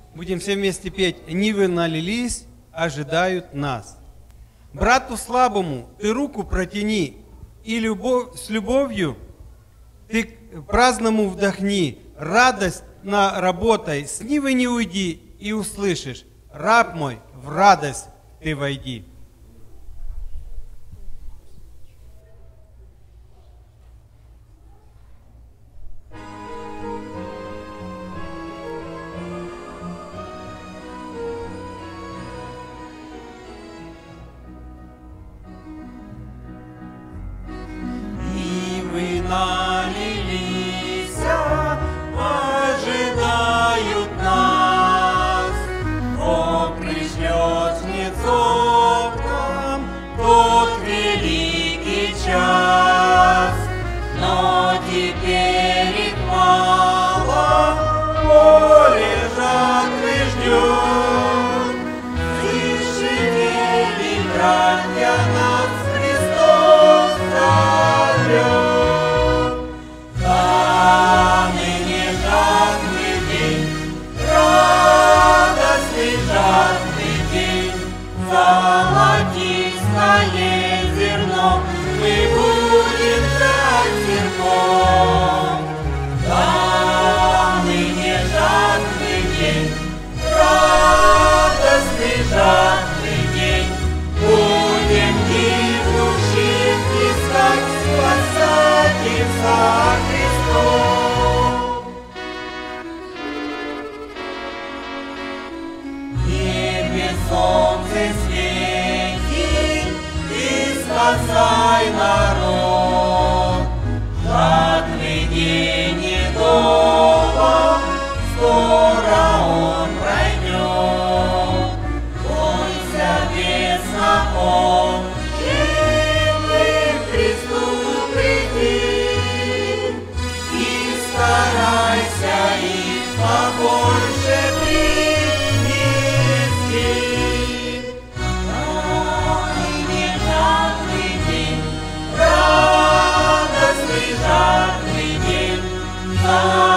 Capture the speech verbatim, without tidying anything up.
Будем все вместе петь. Нивы налились, ожидают нас. Брату слабому ты руку протяни, и любовь, с любовью ты к праздному вдохни. Радость на работай, с Нивы не уйди, и услышишь: раб мой, в радость ты войди. Налились, ожидают нас. Бог пришлет жнецов нам тот великий час. Но теперь их мало, поле жатвы ждет. Слышите ли, братья, нас Христос зовет? Золотистое зерно мы будем брать зерном. Да, ныне жатвый день, радостный жатвый день, будем гибнущих искать, спасать их за Христом. В небе солнце светит, спасай народ. Жатвый день недолго, скоро он пройдет. Бойся бесноход, живым к Христу приди, и старайся их побольше принести. Радостный жатвый день.